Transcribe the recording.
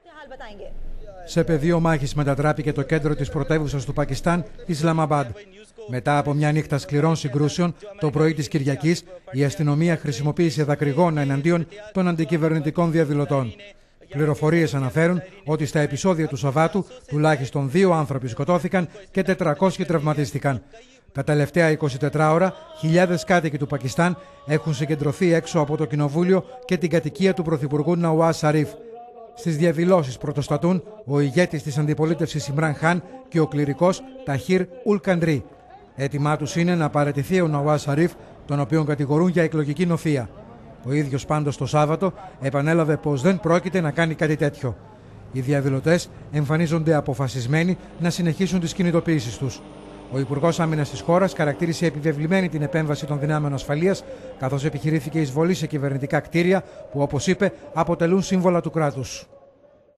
Σε πεδίο μάχης μετατράπηκε το κέντρο της πρωτεύουσας του Πακιστάν, Ισλαμαμπάντ. Μετά από μια νύχτα σκληρών συγκρούσεων, το πρωί της Κυριακής, η αστυνομία χρησιμοποίησε δακρυγόνα εναντίον των αντικυβερνητικών διαδηλωτών. Πληροφορίες αναφέρουν ότι στα επεισόδια του Σαββάτου τουλάχιστον 2 άνθρωποι σκοτώθηκαν και 400 τραυματίστηκαν. Τα τελευταία 24 ώρα, χιλιάδες κάτοικοι του Πακιστάν έχουν συγκεντρωθεί έξω από το κοινοβούλιο και την κατοικία του πρωθυπουργού Ναουάζ Σαρίφ. Στις διαδηλώσεις πρωτοστατούν ο ηγέτης της αντιπολίτευσης Ιμράν Χάν και ο κληρικός Ταχίρ Ουλ Καντρί. Έτοιμά τους είναι να παραιτηθεί ο Ναουάζ Σαρίφ, τον οποίον κατηγορούν για εκλογική νοθεία. Ο ίδιος πάντως το Σάββατο επανέλαβε πως δεν πρόκειται να κάνει κάτι τέτοιο. Οι διαδηλωτές εμφανίζονται αποφασισμένοι να συνεχίσουν τις κινητοποιήσεις τους. Ο Υπουργός Άμυνας της χώρας χαρακτήρισε επιβεβλημένη την επέμβαση των δυνάμεων ασφαλείας, καθώς επιχειρήθηκε εισβολή σε κυβερνητικά κτίρια που, όπως είπε, αποτελούν σύμβολα του κράτους.